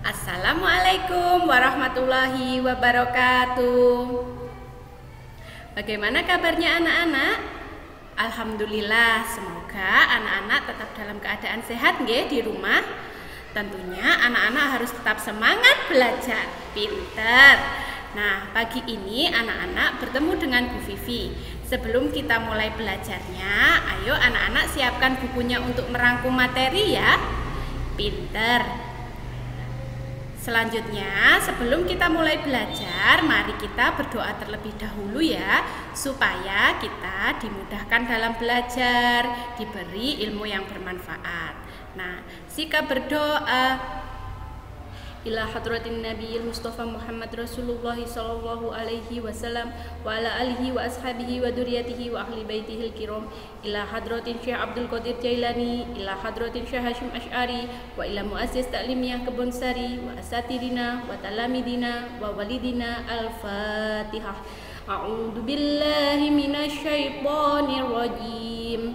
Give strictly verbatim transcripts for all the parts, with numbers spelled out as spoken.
Assalamualaikum warahmatullahi wabarakatuh. Bagaimana kabarnya anak-anak? Alhamdulillah, semoga anak-anak tetap dalam keadaan sehat nggih di rumah. Tentunya anak-anak harus tetap semangat belajar, pinter. Nah, pagi ini anak-anak bertemu dengan Bu Vivi. Sebelum kita mulai belajarnya, ayo anak-anak siapkan bukunya untuk merangkum materi ya. Pinter. Selanjutnya, sebelum kita mulai belajar, mari kita berdoa terlebih dahulu ya, supaya kita dimudahkan dalam belajar, diberi ilmu yang bermanfaat. Nah, sikap berdoa. Ila hadratin nabiyil mustafa Muhammad Rasulullah sallallahu alaihi wasallam wa ala alihi wa ashabihi wa duriyatihi wa ahli baitihil kiram, ila hadratin Syekh Abdul Qadir Jailani, ila hadratin Syekh Hashim Asy'ari, wa ila muassis ta'limiyah Kebun Sari, wa asatidina wa talamidina wa walidina. Al-Fatihah. A'udzu billahi minasy syaithanir rajim.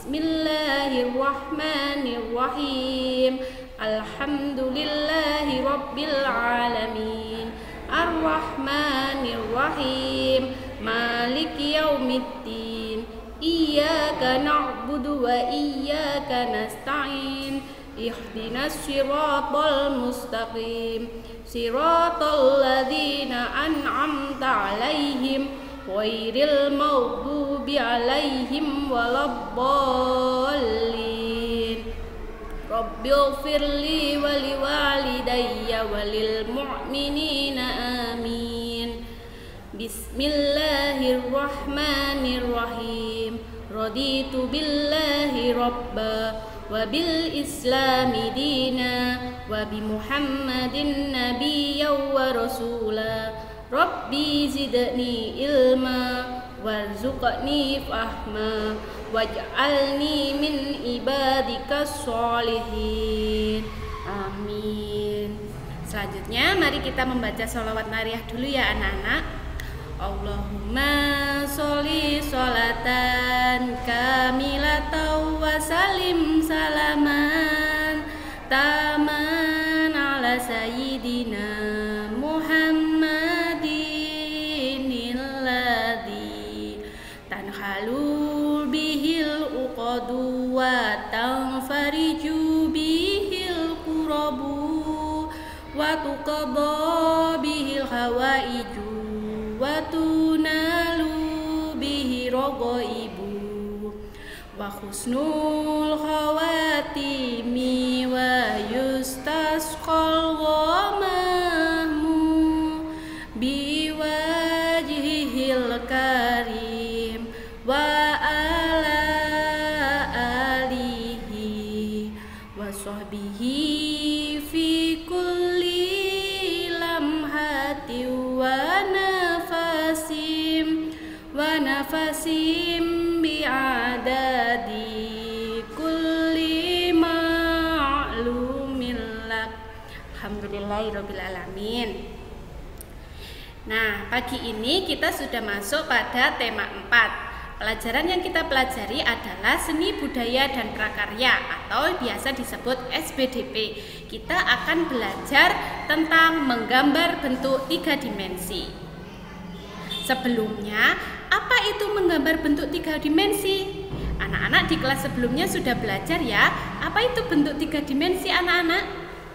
Bismillahirrahmanirrahim. Alhamdulillahi rabbil alamin. Ar-Rahmanir-Rahim. Maliki yaumiddin. Iyyaka na'budu wa iyyaka nasta'in. Ihdinas siratal mustaqim. Siratal ladzina an'amta 'alaihim ghairil maghdubi 'alaihim waladdallin. Rabbighfirli wa liwalidayya walil mu'minina amin. Bismillahirrahmanirrahim. Raditu billahi rabba wa bil islami dina wa bi Muhammadin nabiyyan wa rasula. Rabbi zidni ilma warzuqni fahma waj'alni min ibadikas sholihin. Amin. Selanjutnya mari kita membaca sholawat nariyah dulu ya anak-anak. Allahumma sholli sholatan kamilatan wa salim salaman taman ala sayyidina Muhammadin alladzi tanhalu bihil uqadu wa tanfariju bihil qurabu wa tuqadha bihil hawaiju wa tunalu bihi ragaibu wa husnul khawatimi wa yustasqal ghamahmu biwajhihil karim wa ala alihi wa sahbihi fi kulli lamhati wa nafasim wa nafasim bi'adadi kulli ma'lumin lak. Alhamdulillahirabbil alamin. Nah, pagi ini kita sudah masuk pada tema empat. Pelajaran yang kita pelajari adalah seni budaya dan prakarya atau biasa disebut S B D P. Kita akan belajar tentang menggambar bentuk tiga dimensi. Sebelumnya, apa itu menggambar bentuk tiga dimensi? Anak-anak di kelas sebelumnya sudah belajar ya. Apa itu bentuk tiga dimensi anak-anak?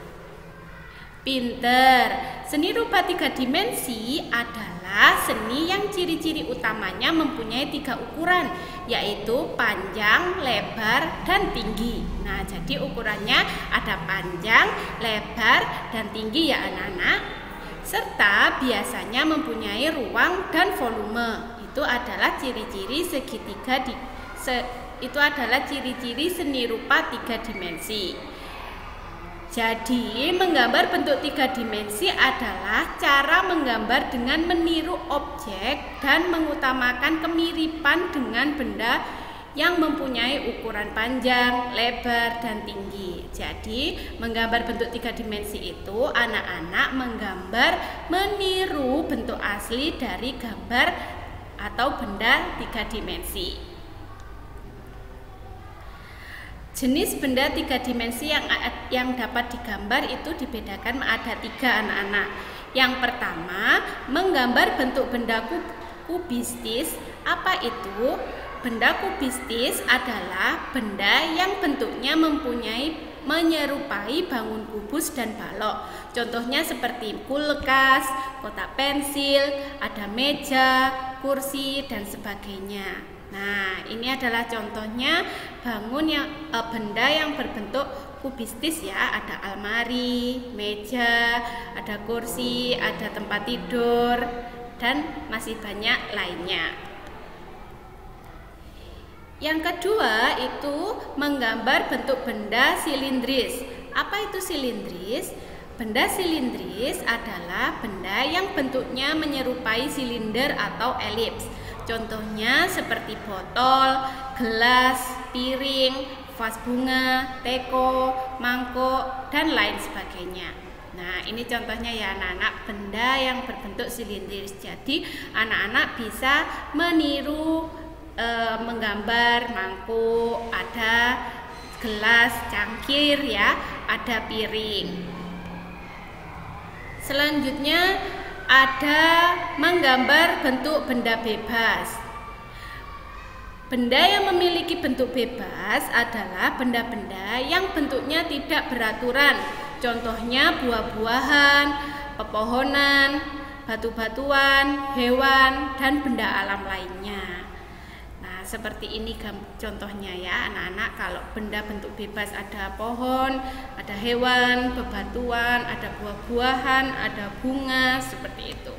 Pinter. Seni rupa tiga dimensi adalah seni yang ciri-ciri utamanya mempunyai tiga ukuran, yaitu panjang, lebar, dan tinggi. Nah, jadi ukurannya ada panjang, lebar, dan tinggi ya anak-anak. Serta biasanya mempunyai ruang dan volume. Itu adalah ciri-ciri segitiga di, se, itu adalah ciri-ciri seni rupa tiga dimensi. Jadi, menggambar bentuk tiga dimensi adalah cara menggambar dengan meniru objek dan mengutamakan kemiripan dengan benda yang mempunyai ukuran panjang, lebar, dan tinggi. Jadi, menggambar bentuk tiga dimensi itu anak-anak menggambar meniru bentuk asli dari gambar atau benda tiga dimensi. Jenis benda tiga dimensi yang yang dapat digambar itu dibedakan ada tiga anak-anak. Yang pertama, menggambar bentuk benda kubistis. Apa itu? Benda kubistis adalah benda yang bentuknya mempunyai menyerupai bangun kubus dan balok. Contohnya seperti kulkas, kotak pensil, ada meja, kursi dan sebagainya. Nah, ini adalah contohnya bangun yang eh, benda yang berbentuk kubistis ya. Ada almari, meja, ada kursi, ada tempat tidur dan masih banyak lainnya. Yang kedua itu menggambar bentuk benda silindris. Apa itu silindris? Benda silindris adalah benda yang bentuknya menyerupai silinder atau elips. Contohnya seperti botol, gelas, piring, vas bunga, teko, mangkok, dan lain sebagainya. Nah, ini contohnya ya anak-anak, benda yang berbentuk silindris. Jadi anak-anak bisa meniru e, menggambar mangkuk, ada gelas, cangkir ya, ada piring. Selanjutnya ada menggambar bentuk benda bebas. Benda yang memiliki bentuk bebas adalah benda-benda yang bentuknya tidak beraturan. Contohnya buah-buahan, pepohonan, batu-batuan, hewan, dan benda alam lainnya. Nah, seperti ini contohnya ya anak-anak. Kalau benda bentuk bebas ada pohon, ada hewan, bebatuan, ada buah-buahan, ada bunga, seperti itu.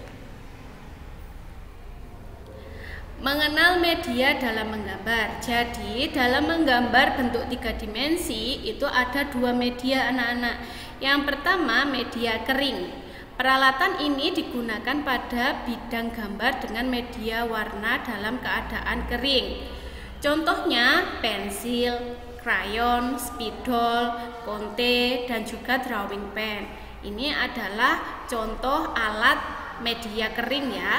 Mengenal media dalam menggambar. Jadi dalam menggambar bentuk tiga dimensi itu ada dua media anak-anak. Yang pertama media kering. Peralatan ini digunakan pada bidang gambar dengan media warna dalam keadaan kering. Contohnya pensil, krayon, spidol, konte, dan juga drawing pen. Ini adalah contoh alat media kering ya.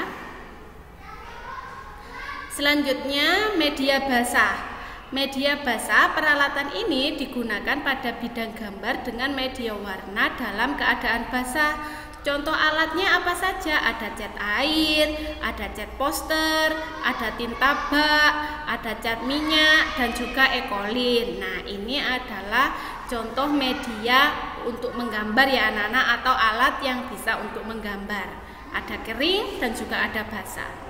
Selanjutnya media basah. Media basah, peralatan ini digunakan pada bidang gambar dengan media warna dalam keadaan basah. Contoh alatnya apa saja? Ada cat air, ada cat poster, ada tinta bak, ada cat minyak, dan juga ekolin. Nah, ini adalah contoh media untuk menggambar ya anak-anak, atau alat yang bisa untuk menggambar. Ada kering dan juga ada basah.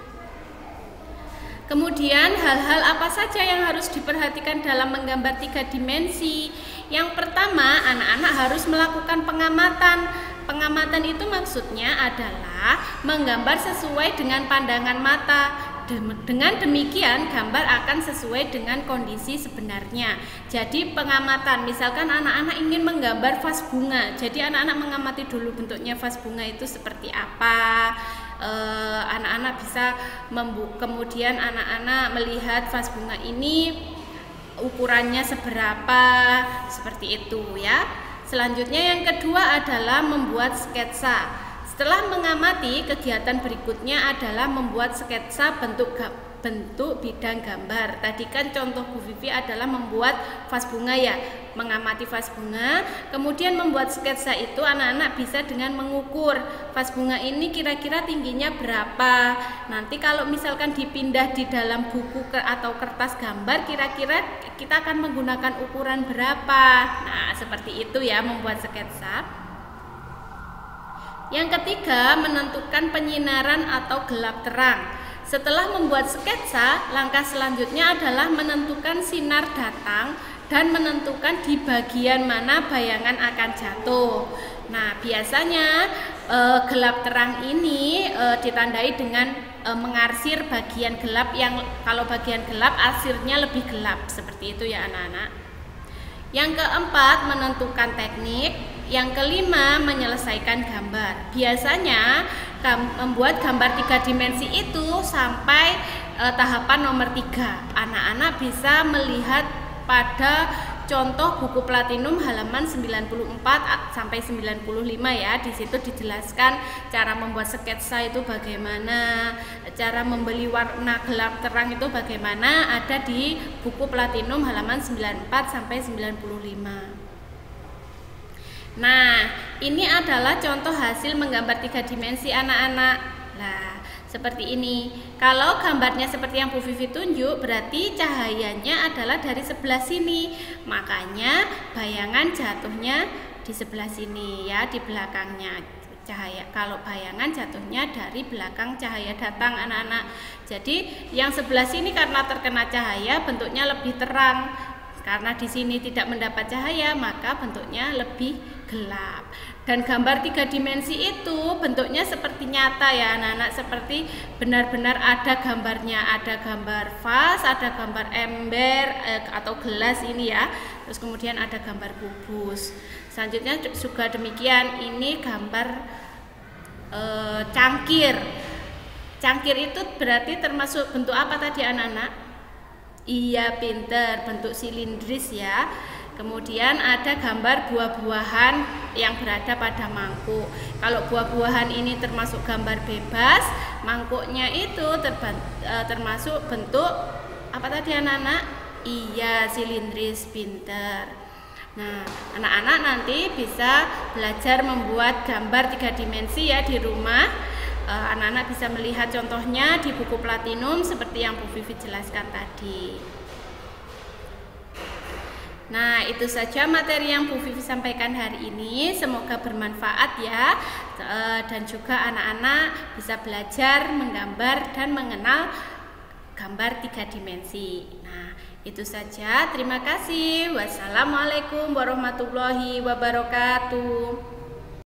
Kemudian hal-hal apa saja yang harus diperhatikan dalam menggambar tiga dimensi? Yang pertama, anak-anak harus melakukan pengamatan. Pengamatan itu maksudnya adalah menggambar sesuai dengan pandangan mata. Dengan demikian gambar akan sesuai dengan kondisi sebenarnya. Jadi pengamatan, misalkan anak-anak ingin menggambar vas bunga, jadi anak-anak mengamati dulu bentuknya vas bunga itu seperti apa. Anak-anak uh, bisa membuka, kemudian anak-anak melihat vas bunga ini ukurannya seberapa, seperti itu ya. Selanjutnya yang kedua adalah membuat sketsa. Setelah mengamati, kegiatan berikutnya adalah membuat sketsa bentuk bentuk bidang gambar. Tadi kan contoh Bu Vivi adalah membuat vas bunga ya, mengamati vas bunga. Kemudian membuat sketsa itu anak-anak bisa dengan mengukur vas bunga ini kira-kira tingginya berapa. Nanti kalau misalkan dipindah di dalam buku atau kertas gambar, kira-kira kita akan menggunakan ukuran berapa. Nah, seperti itu ya membuat sketsa. Yang ketiga, menentukan penyinaran atau gelap terang. Setelah membuat sketsa, langkah selanjutnya adalah menentukan sinar datang dan menentukan di bagian mana bayangan akan jatuh. Nah, biasanya e, gelap terang ini e, ditandai dengan e, mengarsir bagian gelap, yang kalau bagian gelap arsirnya lebih gelap, seperti itu ya anak-anak. Yang keempat, menentukan teknik. Yang kelima, menyelesaikan gambar. Biasanya gam, membuat gambar tiga dimensi itu sampai e, tahapan nomor tiga. Anak-anak bisa melihat pada contoh buku Platinum halaman sembilan puluh empat sampai sembilan puluh lima ya. Di situ dijelaskan cara membuat sketsa itu bagaimana, cara membeli warna gelap terang itu bagaimana, ada di buku Platinum halaman sembilan puluh empat sampai sembilan puluh lima. Nah, ini adalah contoh hasil menggambar tiga dimensi anak-anak. Nah, seperti ini. Kalau gambarnya seperti yang Bu Vivi tunjuk, berarti cahayanya adalah dari sebelah sini. Makanya bayangan jatuhnya di sebelah sini ya, di belakangnya cahaya. Kalau bayangan jatuhnya dari belakang cahaya datang anak-anak. Jadi yang sebelah sini karena terkena cahaya bentuknya lebih terang. Karena di sini tidak mendapat cahaya, maka bentuknya lebih gelap. Dan gambar tiga dimensi itu bentuknya seperti nyata ya anak-anak, seperti benar-benar ada gambarnya, ada gambar vas, ada gambar ember eh, atau gelas ini ya. Terus kemudian ada gambar kubus. Selanjutnya juga demikian, ini gambar eh, cangkir. Cangkir itu berarti termasuk bentuk apa tadi anak-anak? Iya, pinter, bentuk silindris ya. Kemudian ada gambar buah-buahan yang berada pada mangkuk. Kalau buah-buahan ini termasuk gambar bebas, mangkuknya itu termasuk bentuk apa tadi anak-anak? Iya, silindris, pinter. Nah, anak-anak nanti bisa belajar membuat gambar tiga dimensi ya di rumah. Anak-anak bisa melihat contohnya di buku Platinum seperti yang Bu Vivi jelaskan tadi. Nah, itu saja materi yang Bu Vivi sampaikan hari ini. Semoga bermanfaat ya, dan juga anak-anak bisa belajar menggambar dan mengenal gambar tiga dimensi. Nah, itu saja. Terima kasih. Wassalamualaikum warahmatullahi wabarakatuh.